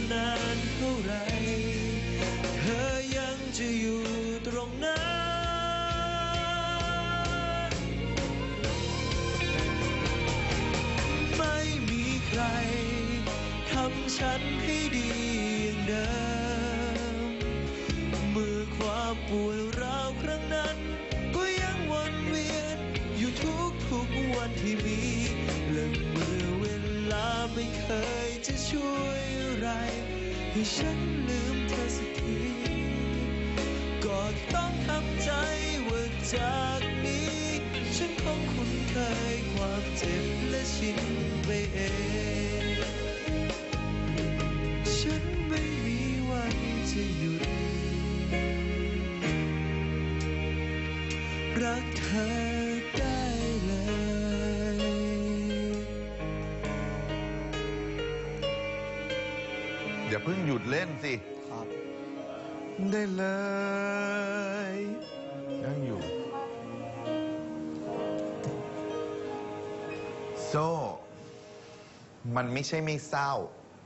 นานเท่าไรเธอยังจะอยู่ตรงนั้นไม่มีใครทำฉันให้ดีอย่างเดิมเมื่อความปวดร้าวครั้งนั้นก็ยังวนเวียนอยู่ทุกวันที่มีและเมื่อเวลาไม่เคยจะช่วยอะไรให้ฉันลืมเธอสักทีก็ต้องทำใจว่าจากนี้ฉันคงคุ้นเคยความเจ็บและชินไปเองฉันไม่มีวันจะหยุดรักเธอได้เลยอย่าเพิ่งหยุดเล่นสิครับได้เลยยังอยู่โซ่มันไม่ใช่ไม่เศร้า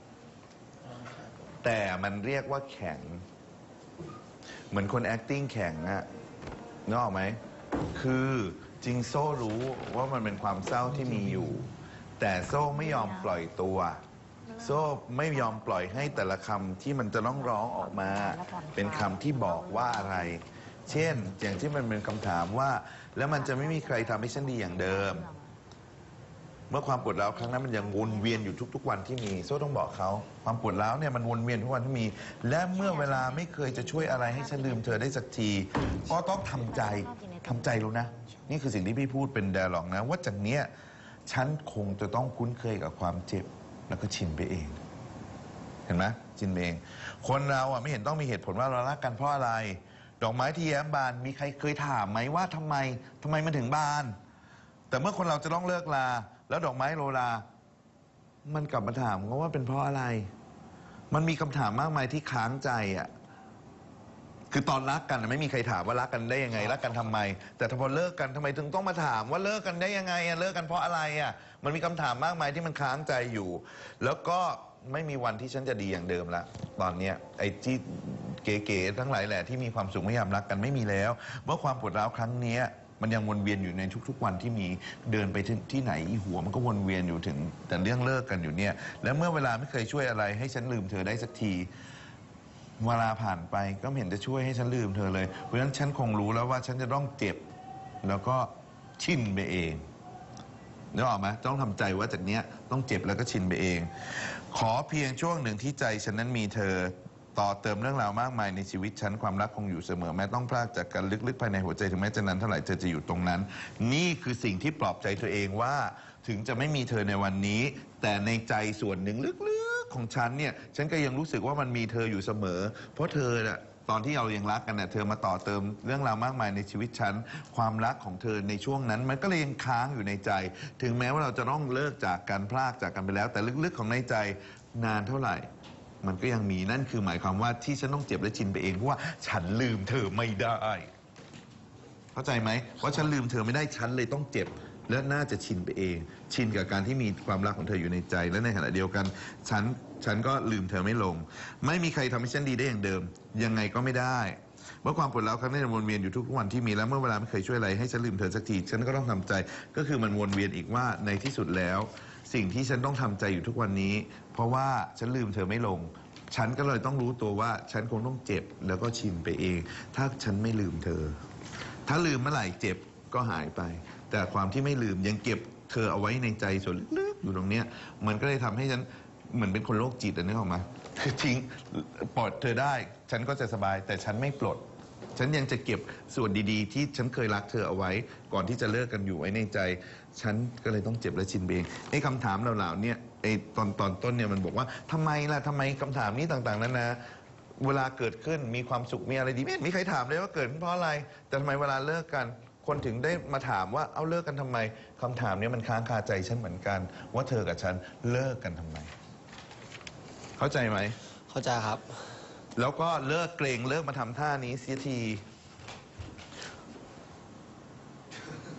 แต่มันเรียกว่าแข็งเหมือนคน acting แข็งอะนึกออกไหมคือจริงโซ่รู้ว่ามันเป็นความเศร้าที่มีอยู่แต่โซ่ไม่ยอมปล่อยตัวโซ่ไม่ยอมปล่อยให้แต่ละคำที่มันจะต้องร้องออกมาเป็นคำที่บอกว่าอะไรเช่นอย่างที่มันเป็นคำถามว่าแล้วมันจะไม่มีใครทำให้ฉันดีอย่างเดิมเมื่อความปวดร้าวครั้งนั้นมันยังวนเวียนอยู่ทุกๆวันที่มีโซ่ต้องบอกเขาความปวดร้าวเนี่ยมันวนเวียนทุกวันที่มีและเมื่อเวลาไม่เคยจะช่วยอะไรให้ฉันลืมเธอได้สักทีก็ต้องทำใจรู้นะนี่คือสิ่งที่พี่พูดเป็นไดอะล็อกนะว่าจากเนี้ยฉันคงจะต้องคุ้นเคยกับความเจ็บแล้วก็ชินไปเองเห็นไหมชินไปเองคนเราไม่เห็นต้องมีเหตุผลว่าเรารักกันเพราะอะไรดอกไม้ที่แย้มบานมีใครเคยถามไหมว่าทำไมมันถึงบานแต่เมื่อคนเราจะต้องเลิกลาแล้วดอกไม้โรลามันกลับมาถามว่าเป็นเพราะอะไรมันมีคำถามมากมายที่ค้างใจอ่ะคือตอนรักกันไม่มีใครถามว่ารักกันได้ยังไงรักกันทำไมแต่พอเลิกกันทำไมถึงต้องมาถามว่าเลิกกันได้ยังไงเลิกกันเพราะอะไรมันมีคำถามมากมายที่มันค้างใจอยู่แล้วก็ไม่มีวันที่ฉันจะดีอย่างเดิมละตอนเนี้ยไอ้ที่เก๋ๆทั้งหลายแหละที่มีความสุขไม่ยอมรักกันไม่มีแล้วเมื่อความปวดร้าวครั้งนี้มันยังวนเวียนอยู่ในทุกๆวันที่มีเดินไปที่ไหนหัวมันก็วนเวียนอยู่ถึงแต่เรื่องเลิกกันอยู่เนี่ยแล้วเมื่อเวลาไม่เคยช่วยอะไรให้ฉันลืมเธอได้สักทีเวลาผ่านไปก็ไม่เห็นจะช่วยให้ฉันลืมเธอเลยเพราะฉะนั้นฉันคงรู้แล้วว่าฉันจะต้องเจ็บแล้วก็ชินไปเองนึกออกไหมต้องทำใจว่าจากเนี้ยต้องเจ็บแล้วก็ชินไปเองขอเพียงช่วงหนึ่งที่ใจฉันนั้นมีเธอต่อเติมเรื่องราวมากมายในชีวิตฉันความรักคงอยู่เสมอแม้ต้องพลากจากกันลึกๆภายในหัวใจถึงแม้จะนานเท่าไหร่เธอจะอยู่ตรงนั้นนี่คือสิ่งที่ปลอบใจตัวเองว่าถึงจะไม่มีเธอในวันนี้แต่ในใจส่วนหนึ่งลึกๆของฉันเนี่ยฉันก็ยังรู้สึกว่ามันมีเธออยู่เสมอเพราะเธอน่ะตอนที่เรายังรักกันน่ะเธอมาต่อเติมเรื่องราวมากมายในชีวิตฉันความรักของเธอในช่วงนั้นมันก็เลยยังค้างอยู่ในใจถึงแม้ว่าเราจะต้องเลิกจากกันพลากจากกันไปแล้วแต่ลึกๆของในใจนานเท่าไหร่มันก็ยังมีนั่นคือหมายความว่าที่ฉันต้องเจ็บและชินไปเองเพราะว่าฉันลืมเธอไม่ได้เข้าใจไหมว่าฉันลืมเธอไม่ได้ฉันเลยต้องเจ็บและน่าจะชินไปเองชินกับการที่มีความรักของเธออยู่ในใจและในขณะเดียวกันฉันก็ลืมเธอไม่ลงไม่มีใครทำให้ฉันดีได้อย่างเดิมยังไงก็ไม่ได้เมื่อความปวดร้าวครั้งนี้วนเวียนอยู่ทุกวันที่มีแล้วเมื่อเวลาไม่เคยช่วยอะไรให้ฉันลืมเธอสักทีฉันก็ต้องทำใจก็คือมันวนเวียนอีกว่าในที่สุดแล้วสิ่งที่ฉันต้องทำใจอยู่ทุกวันนี้เพราะว่าฉันลืมเธอไม่ลงฉันก็เลยต้องรู้ตัวว่าฉันคงต้องเจ็บแล้วก็ชินไปเองถ้าฉันไม่ลืมเธอถ้าลืมเมื่อไหร่เจ็บก็หายไปแต่ความที่ไม่ลืมยังเก็บเธอเอาไว้ในใจส่วนลึกๆอยู่ตรงเนี้ยมันก็เลยทำให้ฉันเหมือนเป็นคนโรคจิตนึกออกมาทิ้งปลดเธอได้ฉันก็จะสบายแต่ฉันไม่ปลดฉันยังจะเก็บส่วนดีๆที่ฉันเคยรักเธอเอาไว้ก่อนที่จะเลิกกันอยู่ไว้ในใจฉันก็เลยต้องเจ็บและชินเองไอ้คำถามเหล่าๆเนี่ยไอ้ตอนต้นเนี่ยมันบอกว่าทำไมล่ะทำไมคำถามนี้ต่างๆนั้นนะเวลาเกิดขึ้นมีความสุขมีอะไรดีไม่มีใครถามเลยว่าเกิดเพราะอะไรแต่ทำไมเวลาเลิกกันคนถึงได้มาถามว่าเอาเลิกกันทำไมคำถามนี้มันค้างคาใจฉันเหมือนกันว่าเธอกับฉันเลิกกันทำไมเข้าใจไหมเข้าใจครับแล้วก็เลิกเกรงเลิกมาทำท่านี้เสียที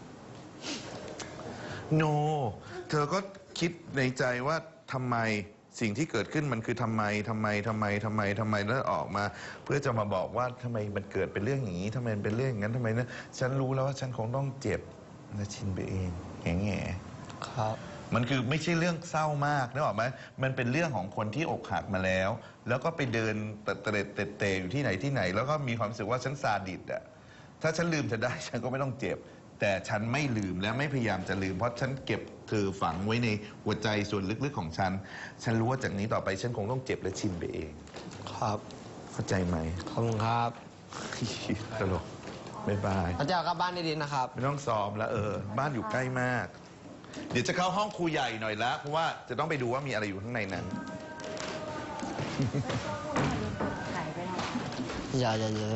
โน เธอก็คิดในใจว่าทำไมสิ่งที่เกิดขึ้นมันคือทำไมแล้วออกมา เพื่อจะมาบอกว่าทำไมมันเกิดเป็นเรื่องอย่างนี้ทำไมมันเป็นเรื่องอย่างนั้นทำไมนะฉันรู้แล้วว่าฉันคงต้องเจ็บและชินไปเองแง่ครับมันคือไม่ใช่เรื่องเศร้ามากนึกออกไหมมันเป็นเรื่องของคนที่อกหักมาแล้วแล้วก็ไปเดินเตะอยู่ที่ไหนแล้วก็มีความรู้สึกว่าฉันซาดิสอะถ้าฉันลืมเธอได้ฉันก็ไม่ต้องเจ็บแต่ฉันไม่ลืมและไม่พยายามจะลืมเพราะฉันเก็บเธอฝังไว้ในหัวใจส่วนลึกๆของฉันรู้ว่าจากนี้ต่อไปฉันคงต้องเจ็บและชินไปเองครับเข้าใจไหมขอบคุณครับตลกบ๊ายบายพระเจ้ากลับบ้านดีๆนะครับไม่ต้องซ้อมแล้วบ้านอยู่ใกล้มากเดี๋ยวจะเข้าห้องครูใหญ่หน่อยละเพราะว่าจะต้องไปดูว่ามีอะไรอยู่ข้างในนั้นอย่า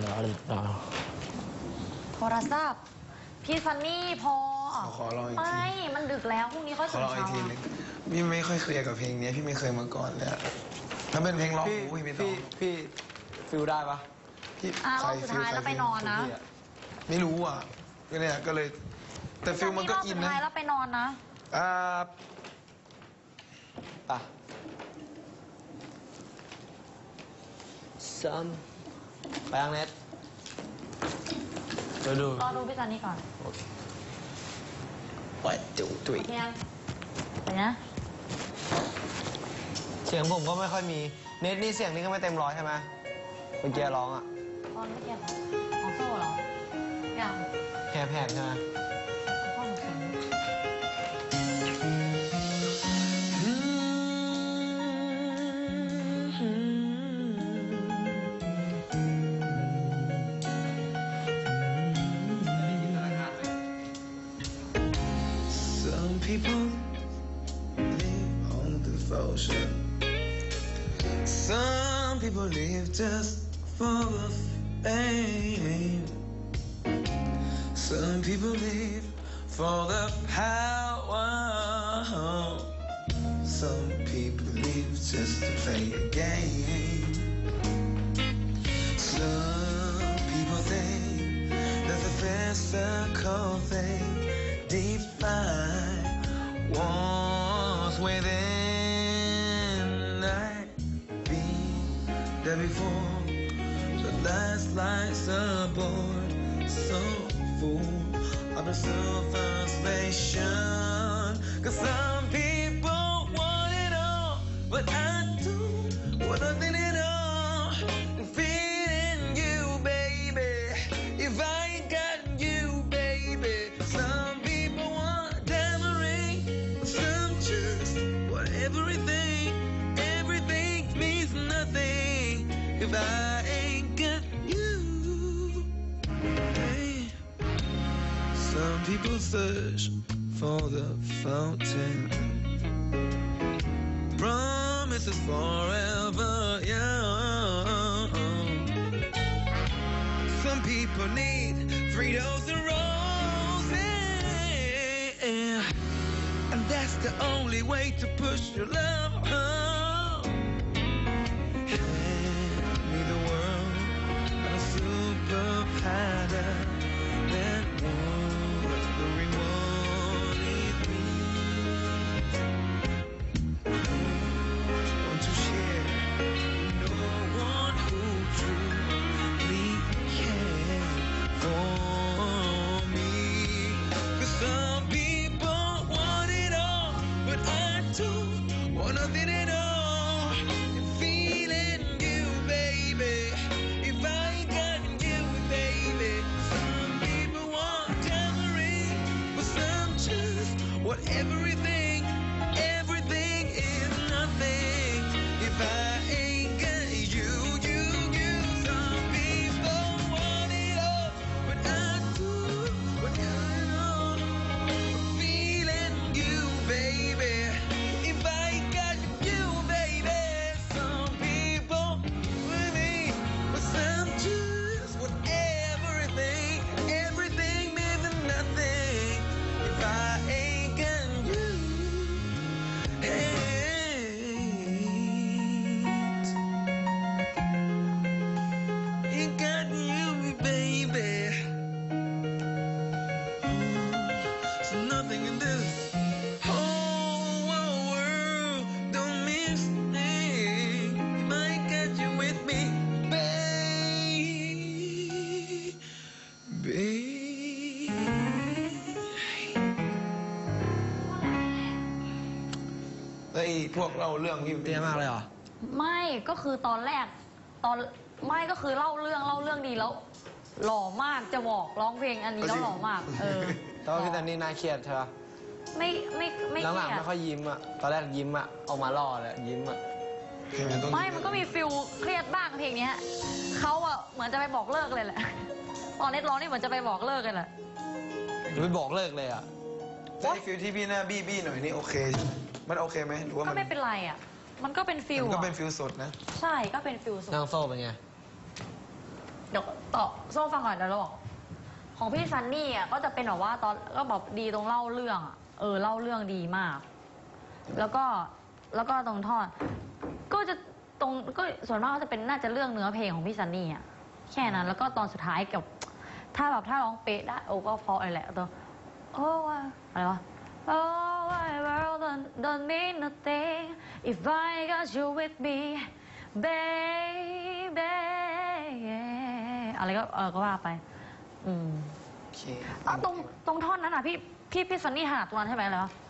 โทรศัพท์พี่ซันนี่พอขอลองอีกทีไม่มันดึกแล้วพรุ่งนี้ค่อยตื่นเช้าพี่ไม่ค่อยเคลียร์กับเพลงนี้พี่ไม่เคยมาก่อนเลยถ้าเป็นเพลงร้องพี่ฟิลได้ปะพี่รอบสุดท้ายแล้วไปนอนนะไม่รู้อ่ะก็เนี่ยก็เลยแต่ฟิลมันก็อินนะรอบสุดท้ายแล้วไปนอนนะซ้ำไปยังเน็ตรอดูพี่ซันนี่ก่อนโอเค1 2 3 ไปนะเสียงผมก็ไม่ค่อยมีเน็ตนี่เสียงนี้ก็ไม่เต็มร้อยใช่ไหมเมื่อกี้ร้องอ่ะตอนเมื่อกี้ของโซ่เหรออย่างแหบใช่ไหม People live on devotion. Some people live just for the fame. Some people live for the power. Some people live just to play a game. Some people think that the physical thing define what's within. I've been there before. The last lights aboard, so full of the self-isolation. 'Cause some people want it all, but I don't want nothing at all. And feeling you, baby, if I ain't got you, baby. Some people want diamond ring, some just want everything. Everything means nothing if I ain't got you. Hey. Some people search for the fountain, promises forever young. Some people need 3 dozen roses, and that's the only way to push your love home. Hand me the world on a super platter, then wondering what it means. Want to share no one who truly cares for me. 'Cause some people want it all, but I don't want พวกเล่าเรื่องพี่เตี้ยมากเลยเหรอไม่ก็คือตอนแรกไม่ก็คือเล่าเรื่องดีแล้ว หล่อมากจะบอกร้องเพลงอันนี้แล้วหล่อมากแต่ว่าพี่ซันนี่น่าเครียดใช่ปะไม่เคหลังรีๆยไม่ดค่อยยิ้มอะตอนแรกยิ้มอะออกมาล่อเลยยิ้มอะเพลงมันต้องไม่มันก็มีฟิลเครียดบ้างเพลงเนี้ยเขาอะเหมือนจะไปบอกเลิกเลยแหละตอนเน็ตร้องนี่เหมือนจะไปบอกเลิกกันแหละหรือไปบอกเลิกเลยอะแต่ฟิลที่พี่หน้าบี้หน่อยนี่โอเคใช่ไหมมันโอเคไหมหรือว่าก็มันไม่เป็นไรอะมันก็เป็นฟิลมันก็อะเป็นฟิลสดนะใช่ก็เป็นฟิลสุดนางโซ่เป็นไงเดี๋ยวต่อโซ่ฟังก่อนเดี๋ยวเราบอกของพี่ซันนี่อ่ะก็จะเป็นแบบว่าตอนก็แบบดีตรงเล่าเรื่องอ่ะเล่าเรื่องดีมาก แล้วก็ตรงท่อนก็จะตรงก็ส่วนมากก็จะเป็นน่าจะเรื่องเนื้อเพลงของพี่ซันนี่อ่ะแค่นั้นแล้วก็ตอนสุดท้ายกับถ้าร้องเป๊ะได้ก็เพราะอะไรแหละตัวอะไรวะOh, my world don't mean nothing if I got you with me, baby. อะไรก็ว่าไปโอเคตรงท่อนนั้นอ่ะพี่ซันนี่ถนัดตัวนั้นใช่ไหมเลยวะ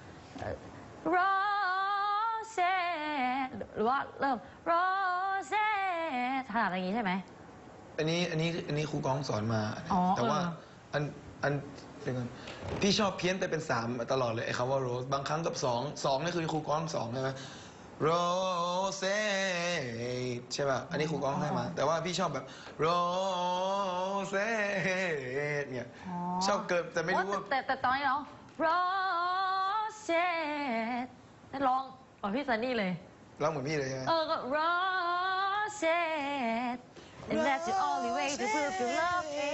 Rose หรือว่าเริ่ม Rose ถนัดอย่างนี้ใช่ไหมอันนี้ครูก้องสอนมาอ๋อแต่ว่าอันเดี๋ยวก่อนพี่ชอบเพี้ยนไปเป็น3ตลอดเลยไอ้คำว่าโรสบางครั้งกับ2นี่คือครูก้อง2ใช่ไหมโรเซใช่ป่ะอันนี้ครูก้องให้มา แต่ว่าพี่ชอบแบบโรเซเนี่ย ชอบเกิดแต่ไม่รู้ว่าแต่ตอนนี้เนาะ Rose นั่นร้องพี่ซันนี่เลยร้องเหมือนพี่เลยใช่ไหมก็ Rose and that's the only way to prove you love me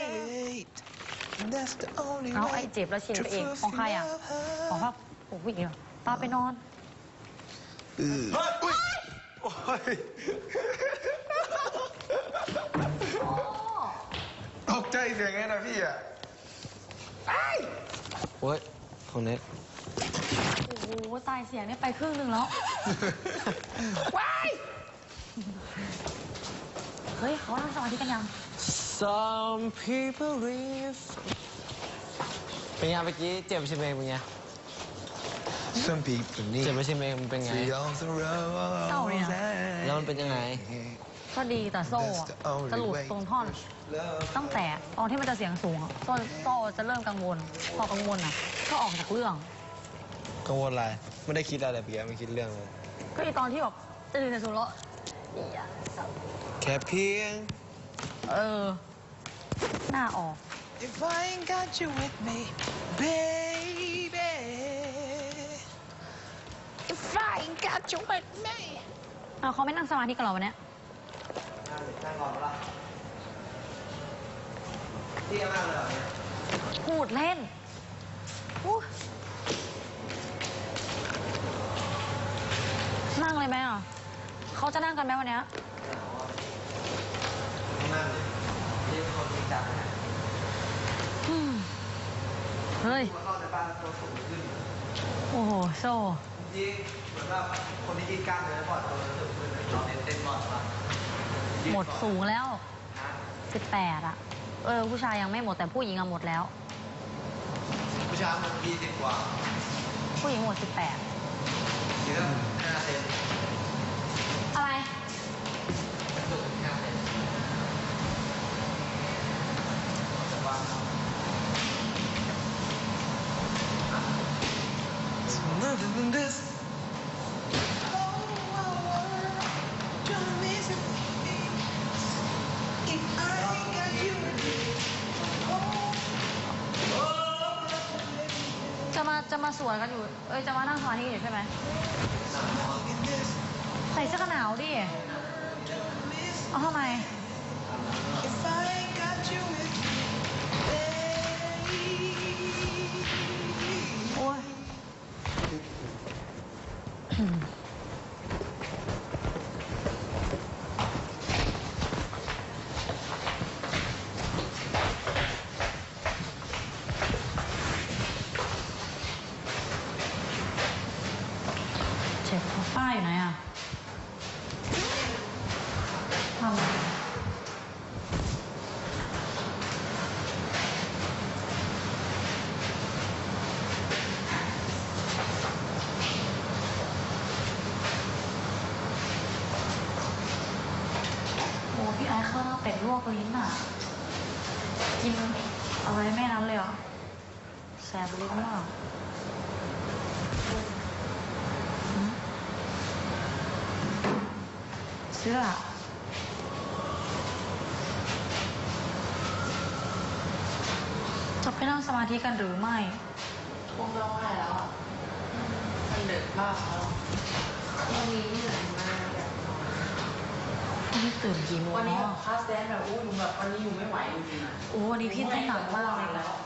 เอาไอ้เจ็บแล้วชินไปเองของใครอ่ะของพ่อโอ้ยป้าไปนอนอุ๊ยโอ้ยตกใจเสียงไงนะพี่อ่ะโอ้ยของเน็ตโอ้โหตายเสียงนี่ไปครึ่งหนึ่งแล้วว้ายเฮ้ยเขานั่งสมาธิกันยัง Some people live เป็นไงเมื่อกี้เจ็บใช่ไหมเป็นไง Some people need เจ็บไม่ใช่ไหมมันเป็นไง to on the road เศร้าเลยอะแล้วมันเป็นยังไงก็ดีแต่โซ่อะจะหลุดตรงท่อน ตั้งแต่ตอนที่มันจะเสียงสูงอะโซ่จะเริ่มกังวล พอกังวลอ่ะ ก็ออกจากเรื่องกังวลอะไร ไม่ได้คิดอะไรเปียไม่คิดเรื่องเลยก็อีตอนที่แบบจะดึงในสูงแล้วแค่เพียงหน้าออก If I ain't got you with me baby If I ain't got you with me เขาไม่นั่งสมาธิกันหรอวันเนี้ยนั่งก่อนปะล่ะเที่ยมากเลยเหรอเนี่ยพูดเล่นอู้นั่งเลยไหมอ่ะเขาจะนั่งกันไหมวันเนี้ยนั่งเลยนี่เป็นคนจริงจังนะเฮ้ยเข้าในบ้านตัวสูงขึ้นโอ้โห โซ่จริงเหมือนแบบคนที่ยืดกล้ามเนื้อบ่อยตัวสูงขึ้นเราเต้นบ่อยป่ะหมดสูงแล้ว18อ่ะ ผู้ชายยังไม่หมดแต่ผู้หญิงอะหมดแล้วผู้ชายมัน20 กว่าผู้หญิงหมด18 เยอะ5 เซนอะไรสูง5 เซนแต่ว่า It's nothing than this If I ain't got you with me จะมาสวนกันอยู่ จะมานั่งสมาธิอยู่ใช่ไหม ใส่เสื้อกันหนาวดิ เอาทำไม If I ain't got you with me baby โอ้ย เช็ดป้าอยู่ไหนอ่ะทำวกลิ้นอ่ะ กินอะไรแม่นั้นเลยเหรอแสบลิ้นมากเสื้อจะไปนั่งสมาธิกันหรือไม่คงร้องไห้แล้วอ่ะมันดึกมากแล้ววันนี้เหนื่อยมากแบบวันนี้ตื่นกี่โมงวันนี้เนาะแบบคลาสแดนแบบอู้หนูแบบวันนี้อยู่ไม่ไหวจริงๆอ่ะโอ้วันนี้พี่เต้นหนักมากเลยแล้ว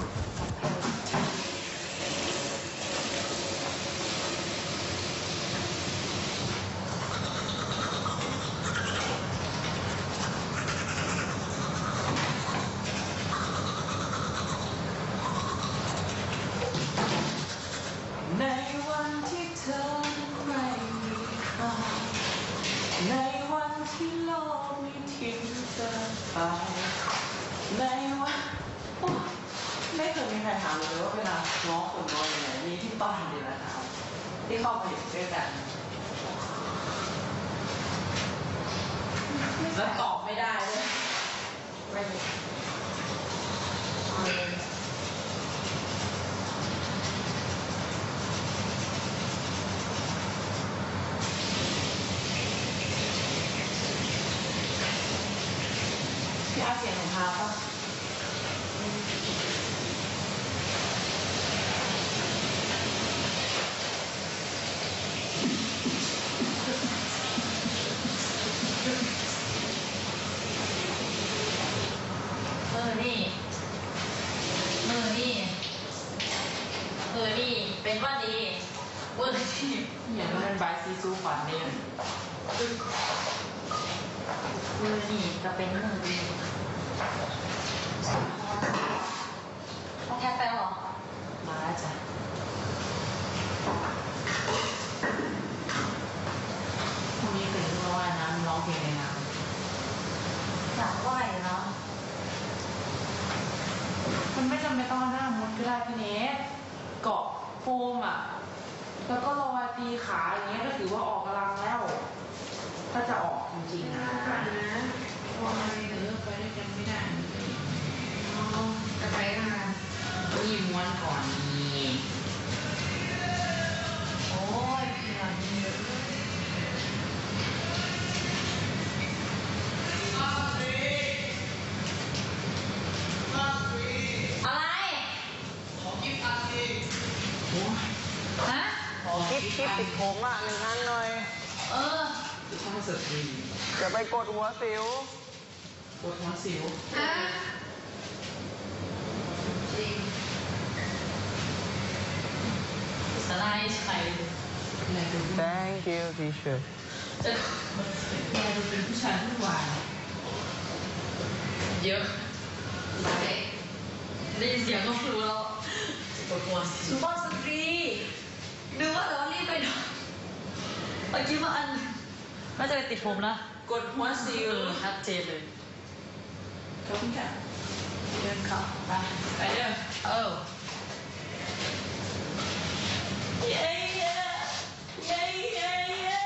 ในวันที่เธอไม่มีค่าในวันที่โลกไม่ทิ้งเธอไปในวันไม่เคยมีใครถามเลยว่าเวลาง้อคนง้อยังไงมีที่บ้านเดียวถามที่เข้ามาอยู่ด้วยกันแล้วตอบไม่ได้เลยไม่รู้พี่อาเสียงของพาป่ะนี่เป็นว่าดีเวอร์ที่อย่างนั้นเป็นบายซีซูฝันเนี่ยมือนี่จะเป็นมือดีต้องแคปไปแล้วเหรอมาแล้วจ้ะพรุ่งนี้ตื่นมาว่ายน้ำร้องเพลงในน้ำอยากไหวเนาะมันไม่จำเป็นต้องเอาหน้ามุดก็ได้พี่เนสเกาะโฟมอ่ะ แล้วก็ลอยตีขาอย่างเงี้ยก็ถือว่าออกกำลังแล้ว ถ้าจะออกจริงๆนะลอยไปด้วยกันไม่ได้จะไปกันนี่ม้วนก่อนนี่โอ้ยเพื่อนเยอะอะไรโอ้ยฮะขอคลิปติดผมอ่ะ1 อันหน่อยเออช่องสตรีจะไปกดหัวสิวปวดหัวสิวฮะจริงสไลด์ใส่แม่ดู Thank you teacher จะแม่ดูเป็นผู้ชายผู้หวานเยอะเด็กได้ยินเสียงก็รู้แล้วปวดหัวสิสุวภาพสตรีนึกว่าเรารีบไปหน่อยเมื่อกี้ว่าอันน่าจะไปติดผมนะกดหัวสิวชัดเจนเลยขอบคุณค่ะเดินเข้าไปไปเด้อเออเย้เย้เย้เย้เย้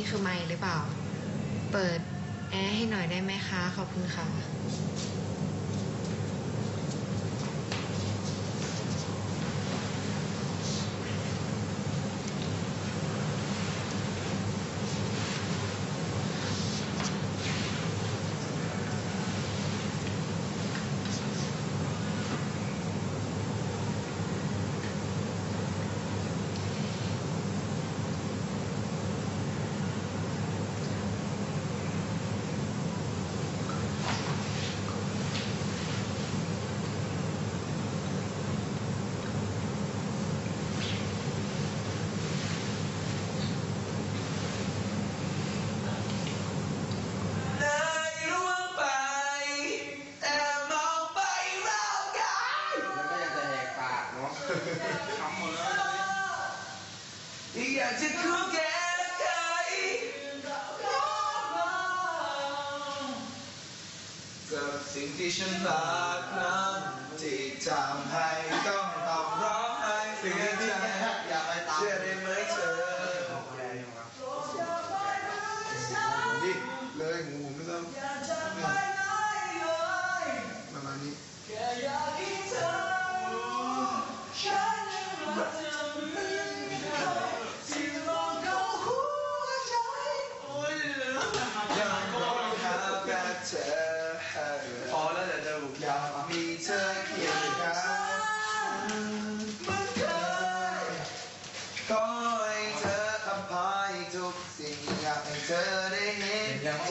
คือไมค์หรือเปล่า เปิดแอร์ให้หน่อยได้ไหมคะ ขอบคุณค่ะอยากจะคู่แก่ใครกับสิ่งที่ฉันรักนั้นที่ทำให้ต้องร้องไห้เสียใจเชื่อได้ไหมเธอดิเลยหูไม่ต้องประมาณนี้พอแล้วแต่จะบุกอยากมีเธอเคียงข้างเหมือนเคยขอให้เธออภัยทุกสิ่งอยากให้เธอได้เห็นใจ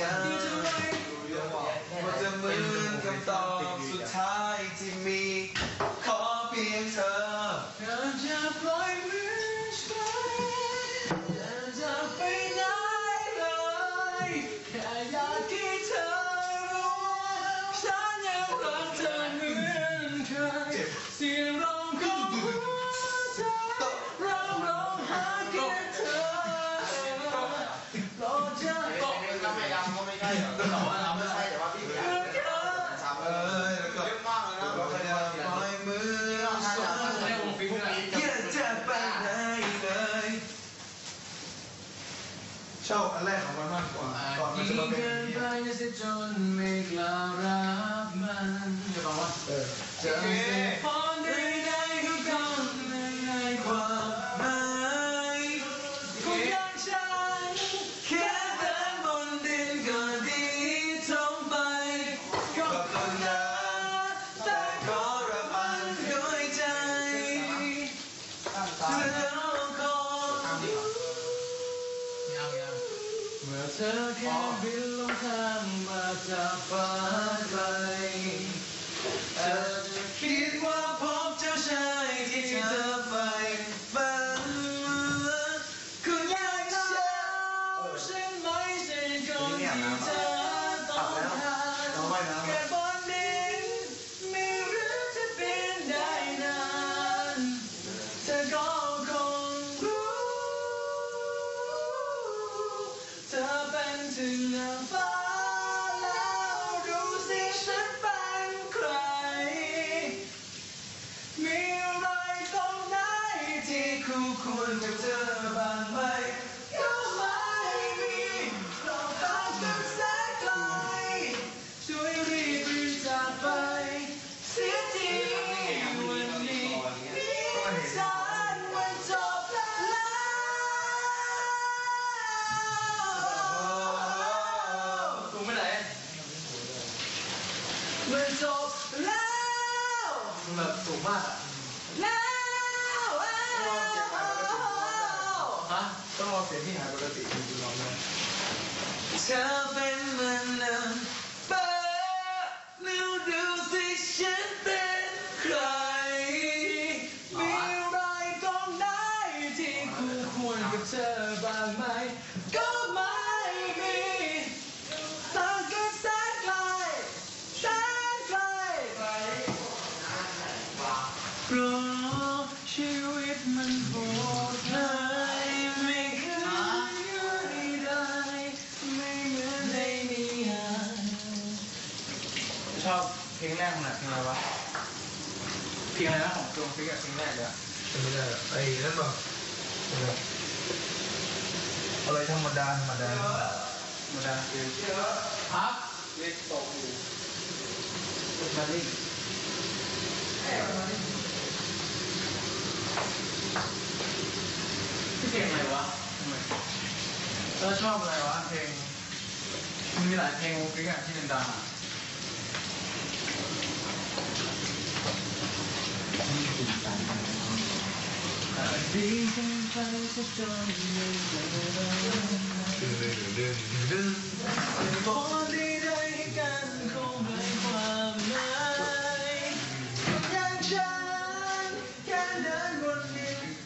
ว่าจะเหมือนคำตอบสุดท้ายที่มีขอเพียงเธอจะปล่อยมือจะไปไหนเลยแค่อยากที่เธอฉันยังรักเธอเหมือนเคยเสียงร้องของหัวใจเราร้องหาแค่เธอรอเธอก็ไม่ยำก็ไม่ใช่แต่ว่าเราไม่ใช่แต่ว่าพี่อยากแล้วก็เยอะมากเลยนะเราจะปล่อยมืออยากจะไปไหนเลยชอบอันแรกของมันมากกว่าก่อนมันจะมาเป็นจนไม่กล้ารับมันจะบอกว่าจะพอได้ก็ต้องในความหมายของอย่างฉันแค่เดินบนดินก็ดีท่องไปก็คนละแต่ขอระวังด้วยใจแล้วก็เมื่อเธอแค่บินลงทางมาจากฟ้าไกลเธอจะคิดว่าพบเจ้าชายที่เธอใฝ่ฝันคุณอยากเจอฉันไหมใช่คนที่เธอต้องการแค่บนดินไม่รู้จะเป็นได้นานเธอก็คงรู้เธอเป็นถึงนางฟ้าแล้วดูสิฉันเป็นใครมีอะไรตรงไหนที่คู่ควรกับเธอบ้างไหมก็ไม่มีเราต่างกันแสนไกลช่วยรีบรีบจากไปเสียทีวันนี้ฉันมันจบแล้วสูงไปไหนมันจบแล้วแบบสูงมากแล้วฮะต้องรอเสียงที่หายปกติถึงจะร้องได้เธอเป็นเหมือนเดิมเปิดแล้วดูสิฉันเป็นใครมีอะไรตรงไหนที่คู่ควรกับเธอบ้างไหมก็ไม่มีต่างกันแสนไกลแสนไกลเพราะชีวิตมันโหดร้ายไม่เคยอยู่ได้ไม่เหมือนในนิยายชอบเพลงแรกของหนังเพลงอะไรวะเพลงอะไรนะของดวงฟิกอะเพลงแรกเลยอะไม่ได้ไอ้นั่นบอกอะไรธรรมดาธรรมดาคือครับเล็กตกอยู่มาดิพี่เพลงอะไรวะแล้วชอบอะไรวะเพลงมันมีหลายเพลงวงกิ๊กอะที่ดังๆอะดีจังใจจะจนไม่ได้พอดีได้ให้กันคงไม่ความหมายอย่างฉันแค่เดินวนเวียน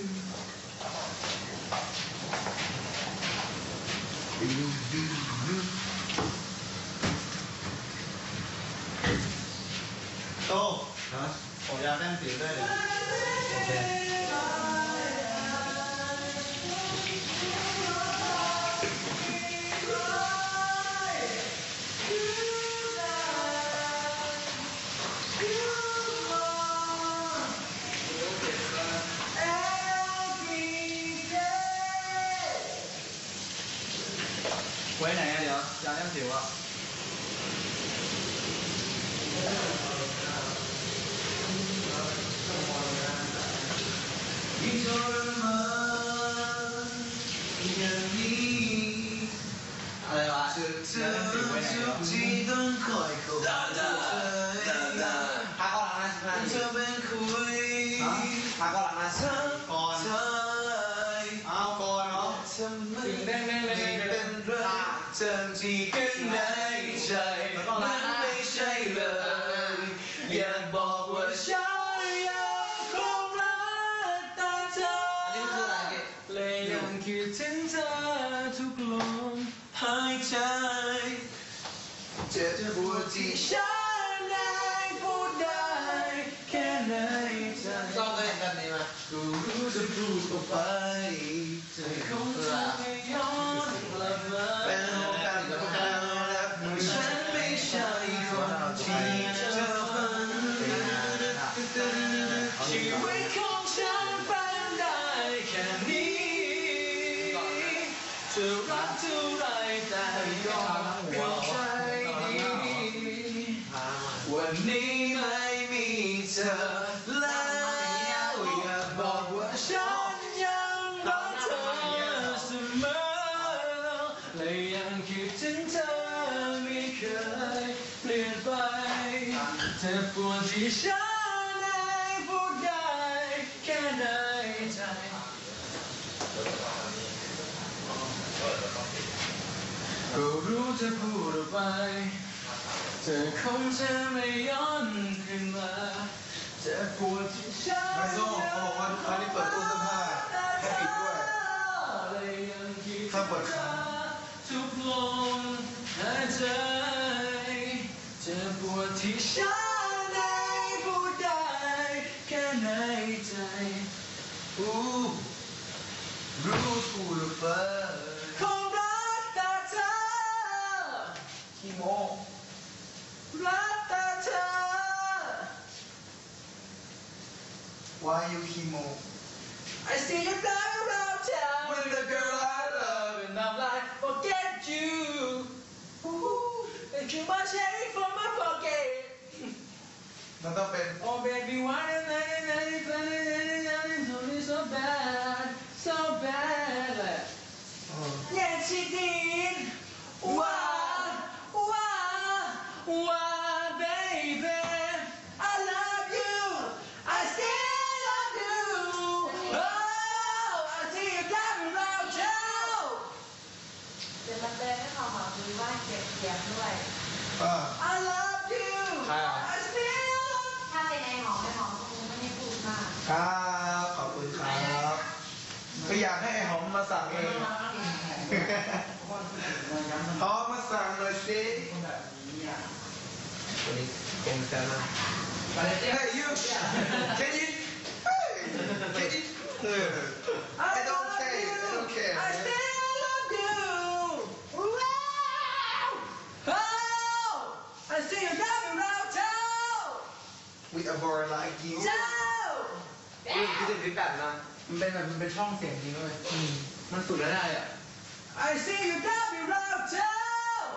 โตผมอยากเล่นสีด้วยเลยโอเคไว้ไหนอะเดี๋ยวอยากเล่นสิวอะยิ่งทรมานอย่างนี้อะไรวะเธอทุกทีต้องคอยเข้าใจพักก่อนหลังนะเธอเป็นคุยพักก่อนหลังนะก่อนเอาก่อนเนาะถึงได้เป็นรักเธอที่ข้างในใจมันไม่ใช่เลยอยากบอกว่าฉันยังคงรักแต่เธอและยังคิดถึงเธอทุกลมหายใจเจ็บปวดที่ฉันได้พูดได้แค่ในใจต้องเล่นแบบนี้มากูรู้จะพูดออกไปเธอคงจะไม่ย้อนกลับมาเป็นโอกาสของเราและฉันไม่ใช่คนที่เธอฝันชีวิตของฉันเป็นได้แค่นี้จะรักเท่าไรแต่ก็ไม่ใช่วันนี้ไม่มีเธอแล้วอยากบอกว่าฉันยังรักเธอเสมอและยังคิดถึงเธอไม่เคยเปลี่ยนไปเธอปวดที่ฉันได้พูดได้แค่ในใจก็รู้จะพูดออกไปเธอคงจะไม่ย้อนคืนมาเธอปวดที่ฉันไม่โซ่เขาบอกว่าทุกครั้งที่เปิดตู้เสื้อผ้าให้ปิดด้วยถ้าเปิดค้างทุกลมหายใจเธอปวดที่ฉันได้พูดได้แค่ในใจรู้พูดไปคงรักแต่เธอขี้โมรักแต่เธอ Why you ขี้โม I see you fly around town with the girl I love and I'm like forget you and too much hate for my pocket มันต้องเป็น Oh baby why is it so bad so bad แหละ Yeah she did why baby I love you I still love you Oh I see you driving around town เดี๋ยวมันเดินให้เขาหาคุยว่าเก็บเสียงด้วย I love you I still ถ้าเป็นไอหอมคงไม่ได้พูดมากครับขอบคุณครับก็อยากให้ไอ้หอมมาสั่งเองหอมมาสั่งหน่อยสิวันนี้คงจะนะ Hey you can you I don't care I still love you wow Oh I see you driving around town We are born like you พี่ถึงพี่แปดนะมันเป็นช่องเสียงจริงด้วยมันฝึกได้อ่ะ I see you down around town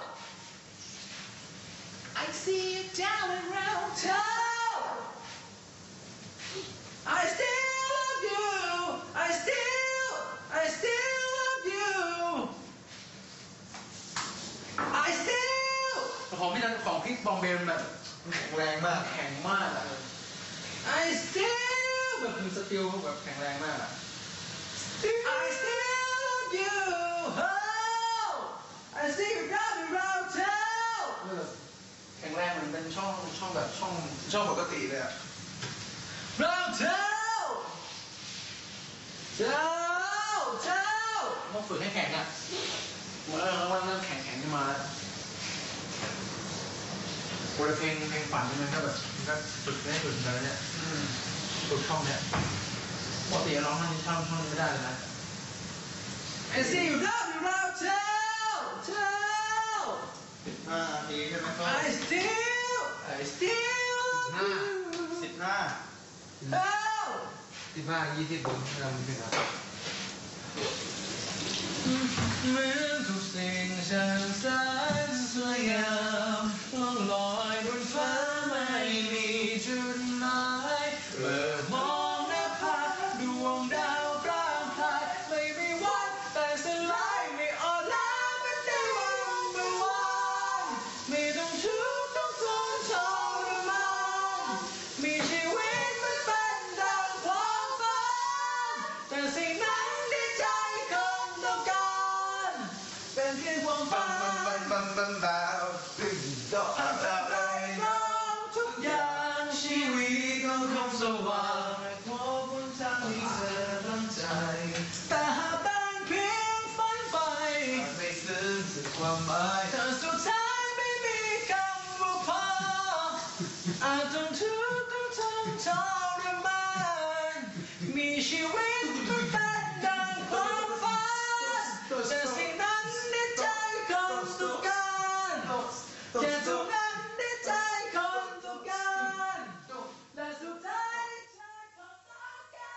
I see you down around town I still love you I still love you I still ของพี่นั้นของพี่บอมเบย์แบบแข็งแรงมากแข็งมาก I still แบบสติลแบบแข็งแรงมาก I still love you oh I see you down around town แข็งแรงเหมือนเป็นช่องแบบช่องปกติเลยอะ round town ต้องฝึกให้แข็งอะวันนั้นแข็งขึ้นมาโปรเพลงฝันมันก็แบบก็ฝึกได้ฝึกกันแล้วเนี่ยฝึกช่องเนี่ยปกติร้องช่องนี้ไม่ได้เลยนะ I see you down around town 15 ทีใช่ไหมครับ I still 15 20 บุญเราไม่ถึงครับเหมือนทุกสิ่งช่างแสนสวยงามล่องลอยบนฟ้าไม่มีจุดหมายเมื่อมองหน้าผาดวงดาวพร่างพรายไม่มีวันแต่สลายไม่อ่อนล้าเป็นในวันเมื่อวานไม่ต้องทุกข์ต้องทนทรมานมีชีวิตมันเป็นดังความฝันแต่สิ่งนั้นที่ใจคนต้องการเป็นเพียงความฝันทุกอย่างชีวิตก็คงสว่างเพราะบนทางที่เธอตั้งใจแต่หากเป็นเพียงฝันไปไม่ซึ้งสุดความหมายถ้าสุดท้ายไม่มีคำว่าพออาจต้องทุกข์ต้องทรมานมีชีวิตก็เป็นดังความฝันแต่สิ่งนั้นในใจคนต้องการแค่เท่านั้นในใจคนต้องการและสุดท้ายใจคนต้องการ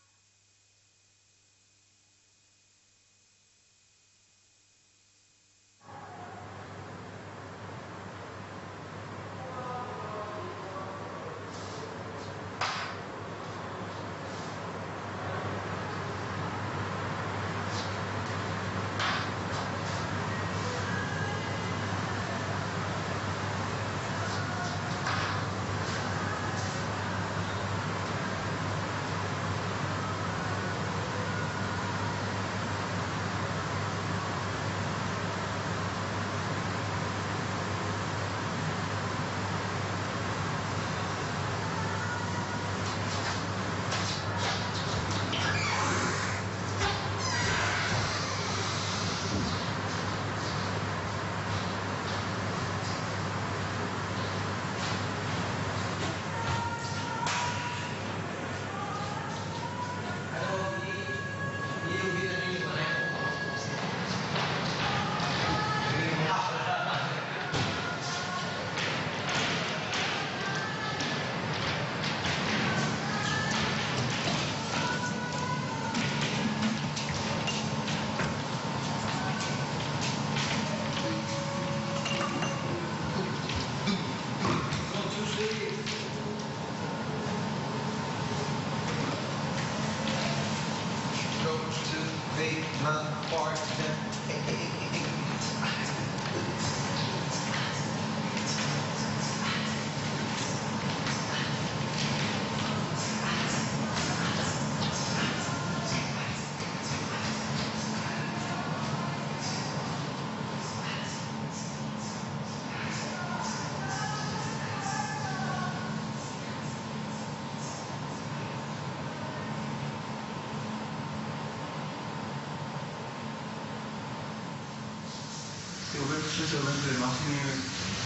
有个吃小蚊子吗？因为。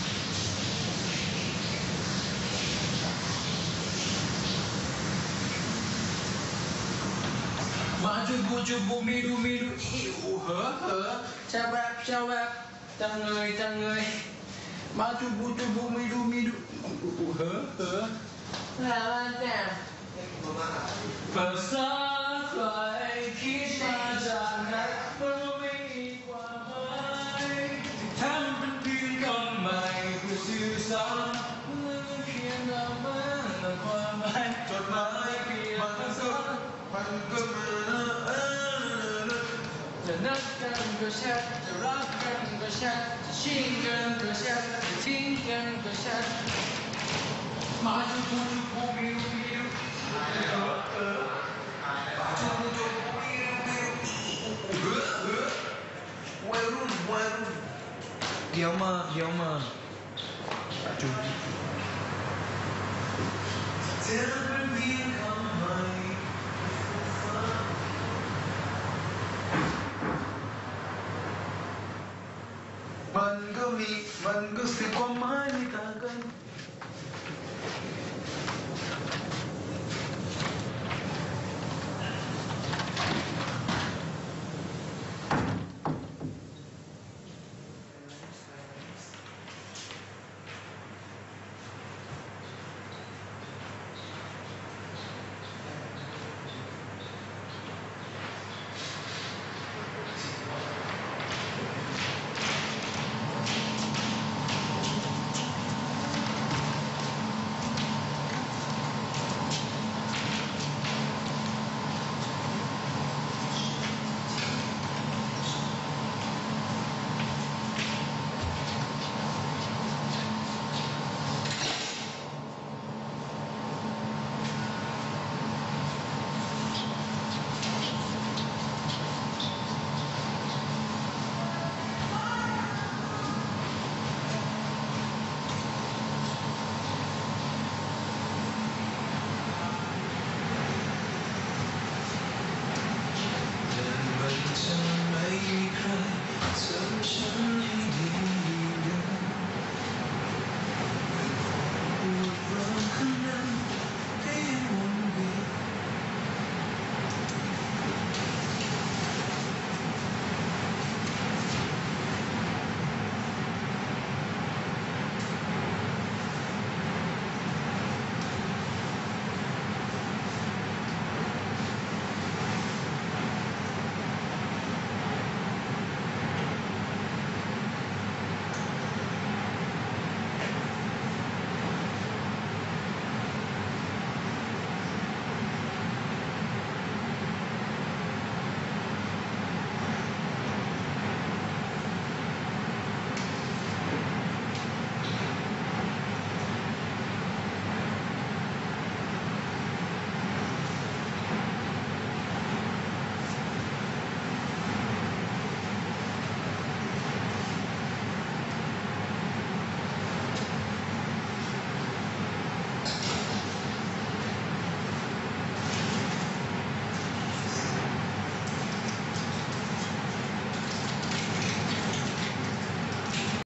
มาจุบุมีดูอิวเหอชาแบบจังเลยมาจุบุมีดูอิวเหอแล้วแต่ภาษาใครคิดมาจากไหนมันไม่มีความสารมันเพียงแต่เมื่อความหมายจดหมายเพียงแต่สารมันก็เหมือนจะนัดกันก็แชทจะรักกันก็แชทจะชิงกันก็แชทจะทิ้งกันก็แชทมาจุกุจุกุบิวบิวจุกุจุกุบิวบิววัยรุ่นเดี๋ยวมาจุเธอเป็นเพียงคำใหม่มันก็สื่อความหมายไม่ต่างกัน